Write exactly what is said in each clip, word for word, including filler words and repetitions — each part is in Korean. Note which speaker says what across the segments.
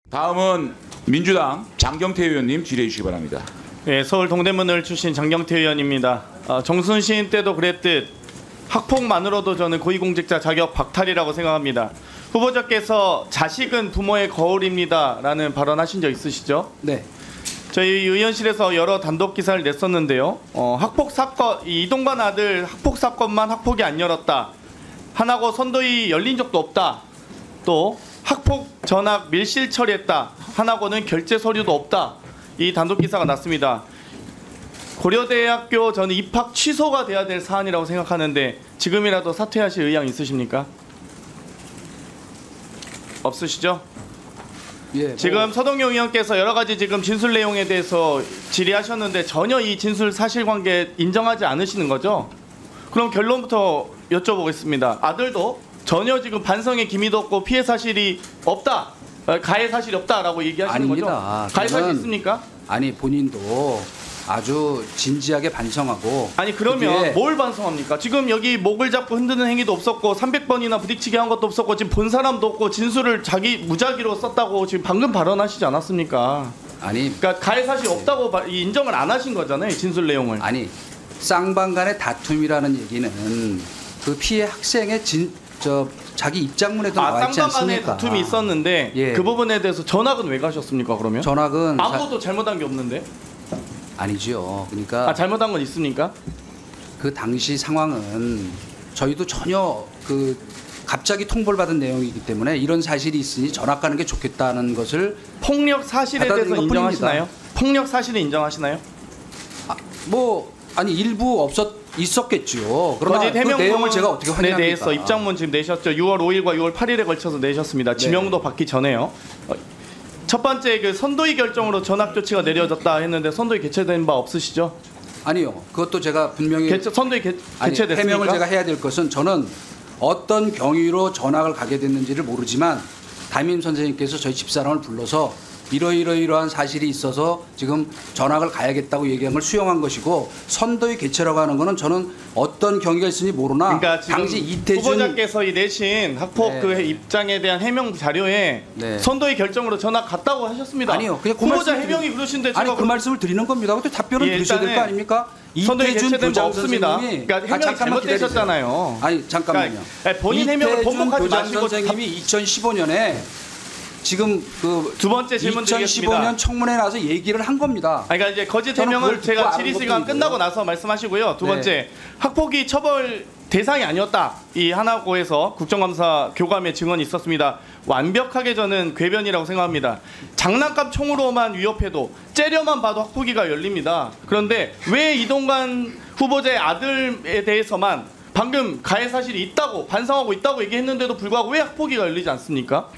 Speaker 1: 다음은 민주당 장경태 의원님 질의해 주시기 바랍니다.
Speaker 2: 네, 서울 동대문을 출신 장경태 의원입니다. 어, 정순 시인 때도 그랬듯 학폭만으로도 저는 고위공직자 자격 박탈이라고 생각합니다. 후보자께서 자식은 부모의 거울입니다라는 발언하신 적 있으시죠?
Speaker 3: 네.
Speaker 2: 저희 의원실에서 여러 단독 기사를 냈었는데요. 어, 학폭 사건, 이 이동관 아들 학폭 사건만 학폭이 안 열었다. 하나고 선도위 열린 적도 없다. 또 학폭 전학 밀실 처리했다. 하나고는 결제 서류도 없다. 이 단독 기사가 났습니다. 고려대학교 저는 입학 취소가 돼야 될 사안이라고 생각하는데 지금이라도 사퇴하실 의향 있으십니까? 없으시죠?
Speaker 3: 예, 뭐.
Speaker 2: 지금 서동영 의원께서 여러 가지 지금 진술 내용에 대해서 질의하셨는데 전혀 이 진술 사실관계 인정하지 않으시는 거죠? 그럼 결론부터 여쭤보겠습니다. 아들도 전혀 지금 반성의 기미도 없고 피해 사실이 없다, 가해 사실이 없다라고 얘기하시는
Speaker 3: 아닙니다.
Speaker 2: 거죠? 가해 사실 있습니까?
Speaker 3: 아니 본인도 아주 진지하게 반성하고.
Speaker 2: 아니 그러면 뭘 반성합니까? 지금 여기 목을 잡고 흔드는 행위도 없었고 삼백 번이나 부딪히게 한 것도 없었고 지금 본 사람도 없고 진술을 자기 무작위로 썼다고 지금 방금 발언하시지 않았습니까?
Speaker 3: 아니
Speaker 2: 그러니까 가해 사실이 없다고 바, 인정을 안 하신 거잖아요, 진술 내용을.
Speaker 3: 아니 쌍방 간의 다툼이라는 얘기는 그 피해 학생의 진, 저 자기 입장문에도
Speaker 2: 아,
Speaker 3: 나와 있지
Speaker 2: 쌍방 간의
Speaker 3: 않습니까?
Speaker 2: 다툼이 있었는데
Speaker 3: 예.
Speaker 2: 그 부분에 대해서 전학은 왜 가셨습니까? 그러면
Speaker 3: 전학은
Speaker 2: 아무것도 잘못한 게 없는데.
Speaker 3: 아니죠. 그러니까
Speaker 2: 아, 잘못한 건 있습니까?
Speaker 3: 그 당시 상황은 저희도 전혀 그 갑자기 통보를 받은 내용이기 때문에 이런 사실이 있으니 전학 가는 게 좋겠다는 것을.
Speaker 2: 폭력 사실에 대해서
Speaker 3: 받아들인
Speaker 2: 인정하시나요?
Speaker 3: 것뿐입니다.
Speaker 2: 폭력 사실을 인정하시나요?
Speaker 3: 아, 뭐 아니 일부 없었 있었겠죠. 그러나
Speaker 2: 거짓
Speaker 3: 그
Speaker 2: 해명문에
Speaker 3: 내용을 제가 어떻게 확인합니까?
Speaker 2: 대해서 입장문 지금 내셨죠. 유월 오일과 유월 팔일에 걸쳐서 내셨습니다. 지명도
Speaker 3: 네.
Speaker 2: 받기 전에요. 어, 첫 번째 그 선도위 결정으로 전학 조치가 내려졌다 했는데 선도위 개최된 바 없으시죠?
Speaker 3: 아니요. 그것도 제가 분명히
Speaker 2: 개최, 선도위 개,
Speaker 3: 아니,
Speaker 2: 개최됐습니까?
Speaker 3: 해명을 제가 해야 될 것은 저는 어떤 경위로 전학을 가게 됐는지를 모르지만 담임 선생님께서 저희 집사람을 불러서 이러이러이러한 사실이 있어서 지금 전학을 가야겠다고 얘기한 걸 수용한 것이고, 선도위 개최라고 하는 거는 저는 어떤 경위가 있으니 모르나
Speaker 2: 그러니까 지금
Speaker 3: 당시 이태준
Speaker 2: 후보자께서 이 내신 학폭
Speaker 3: 네.
Speaker 2: 그 입장에 대한 해명 자료에
Speaker 3: 네.
Speaker 2: 선도위 결정으로 전학 갔다고 하셨습니다.
Speaker 3: 아니요. 그냥 그
Speaker 2: 후보자
Speaker 3: 말씀을
Speaker 2: 해명이
Speaker 3: 드리-
Speaker 2: 그러신데 제가
Speaker 3: 아니 그
Speaker 2: 그럼-
Speaker 3: 말씀을 드리는 겁니다. 그때 답변을
Speaker 2: 예,
Speaker 3: 드리셔야 될 거
Speaker 2: 일단은
Speaker 3: 아닙니까?
Speaker 2: 선도위
Speaker 3: 이태준
Speaker 2: 개최된 바
Speaker 3: 교장
Speaker 2: 없습니다.
Speaker 3: 선생님이
Speaker 2: 그러니까
Speaker 3: 아,
Speaker 2: 해명이
Speaker 3: 잠깐만
Speaker 2: 잘못되셨잖아요.
Speaker 3: 아니 잠깐만요.
Speaker 2: 그러니까 본인 해명을
Speaker 3: 이태준
Speaker 2: 번복하지
Speaker 3: 교장
Speaker 2: 마시고
Speaker 3: 선생님이 이천십오 년에 지금 그
Speaker 2: 두 번째 질문
Speaker 3: 이천십오
Speaker 2: 드리겠습니다.
Speaker 3: 년 청문회 나와서 얘기를 한 겁니다.
Speaker 2: 아니, 그러니까 이제 거짓
Speaker 3: 저는
Speaker 2: 해명을
Speaker 3: 그걸
Speaker 2: 제가
Speaker 3: 듣고
Speaker 2: 질의
Speaker 3: 아는
Speaker 2: 시간
Speaker 3: 것뿐이고요.
Speaker 2: 끝나고 나서 말씀하시고요. 두
Speaker 3: 네.
Speaker 2: 번째, 학폭이 처벌 대상이 아니었다. 이 하나고에서 국정감사 교감의 증언이 있었습니다. 완벽하게 저는 궤변이라고 생각합니다. 장난감 총으로만 위협해도 째려만 봐도 학폭위가 열립니다. 그런데 왜 이동관 후보자의 아들에 대해서만 방금 가해 사실이 있다고 반성하고 있다고 얘기했는데도 불구하고 왜 학폭위가 열리지 않습니까?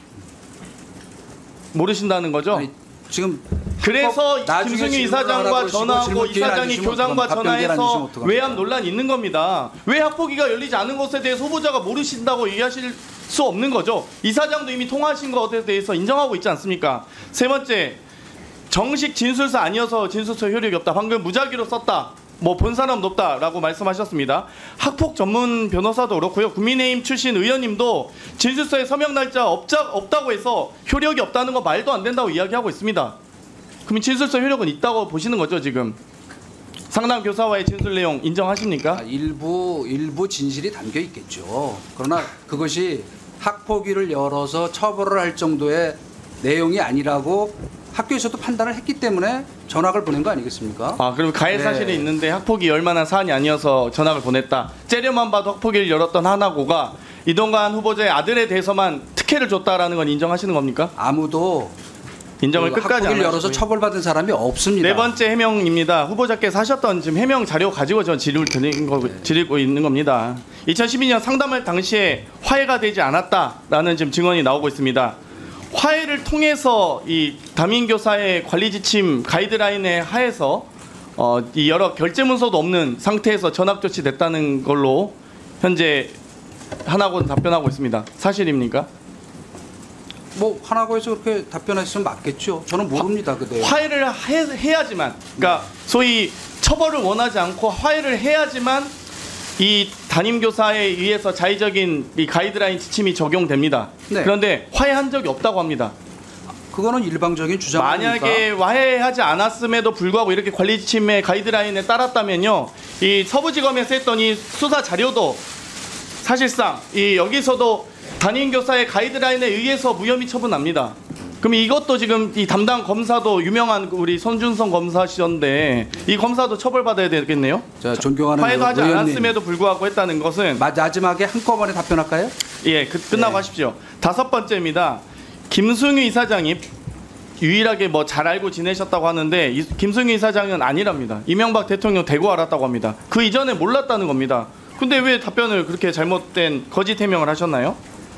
Speaker 2: 모르신다는 거죠?
Speaker 3: 아니, 지금
Speaker 2: 그래서
Speaker 3: 나중에
Speaker 2: 김승유
Speaker 3: 질문을
Speaker 2: 이사장과
Speaker 3: 하라고
Speaker 2: 전화하고
Speaker 3: 질문 기회를 안
Speaker 2: 이사장이
Speaker 3: 주시면
Speaker 2: 교장과
Speaker 3: 어떡합니까? 답변 기회를 안
Speaker 2: 전화해서
Speaker 3: 주시면 어떡합니까?
Speaker 2: 외압 논란이 있는 겁니다. 왜 학폭위가 열리지 않은 것에 대해서 후보자가 모르신다고 얘기하실 수 없는 거죠. 이사장도 이미 통화하신 것에 대해서 인정하고 있지 않습니까? 세 번째, 정식 진술서 아니어서 진술서 효력이 없다. 방금 무작위로 썼다. 뭐 본 사람 높다라고 말씀하셨습니다. 학폭 전문 변호사도 그렇고요. 국민의힘 출신 의원님도 진술서에 서명 날짜 없자, 없다고 해서 효력이 없다는 거 말도 안 된다고 이야기하고 있습니다. 그럼 진술서 효력은 있다고 보시는 거죠, 지금? 상담 교사와의 진술 내용 인정하십니까?
Speaker 3: 아, 일부 일부 진실이 담겨 있겠죠. 그러나 그것이 학폭위를 열어서 처벌을 할 정도의 내용이 아니라고 학교에서도 판단을 했기 때문에 전학을 보낸 거 아니겠습니까?
Speaker 2: 아, 그럼 가해
Speaker 3: 네.
Speaker 2: 사실이 있는데 학폭이 열만한 사안이 아니어서 전학을 보냈다. 째려만 봐도 학폭위를 열었던 하나고가 이동관 후보자의 아들에 대해서만 특혜를 줬다라는 건 인정하시는 겁니까?
Speaker 3: 아무도
Speaker 2: 인정을
Speaker 3: 그
Speaker 2: 끝까지 안
Speaker 3: 학폭위를 열어서
Speaker 2: 하시고요.
Speaker 3: 처벌받은 사람이 없습니다.
Speaker 2: 네 번째 해명입니다. 후보자께서 하셨던 지금 해명 자료 가지고 전 질의를 드린 거,
Speaker 3: 네.
Speaker 2: 드리고 있는 겁니다. 이천십이 년 상담할 당시에 화해가 되지 않았다라는 지금 증언이 나오고 있습니다. 화해를 통해서 이 담임교사의 관리 지침 가이드라인에 하에서 어, 이 여러 결제 문서도 없는 상태에서 전학 조치됐다는 걸로 현재 하나고는 답변하고 있습니다. 사실입니까?
Speaker 3: 뭐 하나고에서 그렇게 답변했으면 맞겠죠. 저는 모릅니다. 그 내용.
Speaker 2: 화해를 해, 해야지만, 그러니까 소위 처벌을 원하지 않고 화해를 해야지만 이 담임교사에 의해서 자의적인 이 가이드라인 지침이 적용됩니다.
Speaker 3: 네.
Speaker 2: 그런데 화해한 적이 없다고 합니다.
Speaker 3: 그거는 일방적인 주장 아닙니까?
Speaker 2: 만약에 와해하지 않았음에도 불구하고 이렇게 관리지침의 가이드라인에 따랐다면요, 이 서부지검에서 했던 이 수사 자료도 사실상 이 여기서도 담임 교사의 가이드라인에 의해서 무혐의 처분합니다. 그럼 이것도 지금 이 담당 검사도 유명한 우리 손준성 검사시던데 이 검사도 처벌받아야 되겠네요.
Speaker 3: 자, 존경하는
Speaker 2: 화해도 하지
Speaker 3: 의원님.
Speaker 2: 않았음에도 불구하고 했다는 것은
Speaker 3: 마- 마지막에 한꺼번에 답변할까요?
Speaker 2: 예, 그, 끝나고
Speaker 3: 네.
Speaker 2: 하십시오. 다섯 번째입니다. 김승유 이사장이 유일하게 뭐 잘 알고 지내셨다고 하는데 이, 김승유 이사장은 아니랍니다. 이명박 대통령 대고 알았다고 합니다. 그 이전에 몰랐다는 겁니다. 근데 왜 답변을 그렇게 잘못된 거짓 해명을 하셨나요?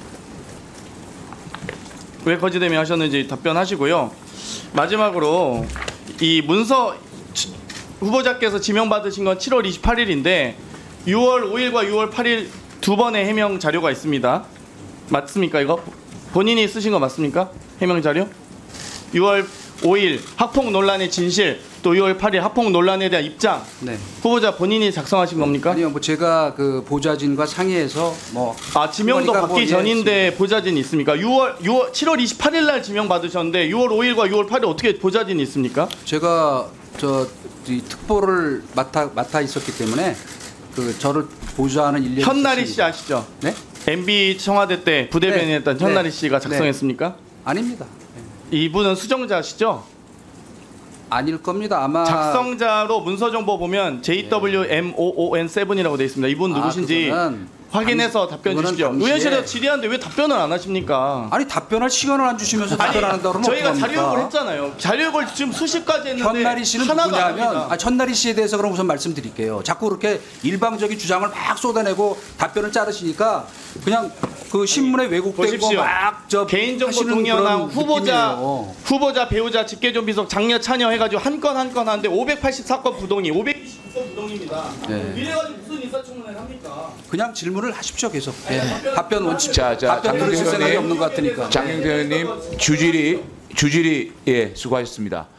Speaker 2: 왜 거짓 해명하셨는지 답변하시고요. 마지막으로 이 문서 치- 후보자께서 지명받으신 건 칠월 이십팔일인데 유월 오일과 유월 팔일 두 번의 해명 자료가 있습니다. 맞습니까 이거? 본인이 쓰신 거 맞습니까? 해명 자료? 유월 오일 학폭 논란의 진실, 또 유월 팔일 학폭 논란에 대한 입장.
Speaker 3: 네.
Speaker 2: 후보자 본인이 작성하신 겁니까?
Speaker 3: 아니요, 뭐 제가 그 보좌진과 상의해서 뭐
Speaker 2: 아 지명도
Speaker 3: 그러니까
Speaker 2: 받기
Speaker 3: 뭐, 예,
Speaker 2: 전인데 보좌진이 있습니까? 유월 유월 칠월 이십팔일 날 지명 받으셨는데 유월 오일과 유월 팔일 어떻게 보좌진이 있습니까?
Speaker 3: 제가 저 이 특보를 맡아 맡아 있었기 때문에 그 저를 보좌하는 일련
Speaker 2: 현나리 씨 아시죠?
Speaker 3: 네?
Speaker 2: 엠비 청와대 때 부대변인했던
Speaker 3: 네.
Speaker 2: 현나리
Speaker 3: 네.
Speaker 2: 씨가 작성했습니까?
Speaker 3: 아닙니다.
Speaker 2: 이분은 수정자시죠?
Speaker 3: 아닐 겁니다. 아마
Speaker 2: 작성자로 문서 정보 보면 제이 더블유 엠 오 오 엔 칠이라고 되어 있습니다. 이분
Speaker 3: 아,
Speaker 2: 누구신지
Speaker 3: 그거는
Speaker 2: 확인해서
Speaker 3: 당-
Speaker 2: 답변
Speaker 3: 그거는
Speaker 2: 주십시오.
Speaker 3: 당시에-
Speaker 2: 의원실에서 질의하는데 왜 답변을 안 하십니까?
Speaker 3: 아니 답변할 시간을 안 주시면서 답변한다 그러면
Speaker 2: 저희가
Speaker 3: 어떡합니까?
Speaker 2: 자료 요구를 했잖아요. 자료 요구를 지금 수십 가지 했는데
Speaker 3: 현나리 씨는
Speaker 2: 하나도 안
Speaker 3: 누구냐면
Speaker 2: 합니다.
Speaker 3: 아, 현나리 씨에 대해서 그럼 우선 말씀드릴게요. 자꾸 그렇게 일방적인 주장을 막 쏟아내고 답변을 자르시니까 그냥 그 신문에 왜곡된
Speaker 2: 보십시오.
Speaker 3: 거막저
Speaker 2: 개인정보 동의연합 후보자 후보자 배우자 직계존 비속 장녀 차녀 해가지고 한 건 한 건 하는데 오백팔십사 건 부동의 오백이십구 건 부동입니다.
Speaker 3: 네.
Speaker 2: 이래가지고 무슨 인사청문회를 합니까?
Speaker 3: 그냥 질문을 하십시오 계속. 예. 답변 원칙.
Speaker 1: 자, 자,
Speaker 3: 답변 들으실
Speaker 1: 장경태
Speaker 3: 생각이
Speaker 1: 의원님.
Speaker 3: 없는 것 같으니까.
Speaker 1: 장경태 의원님 주질이 주질이 예 수고하셨습니다.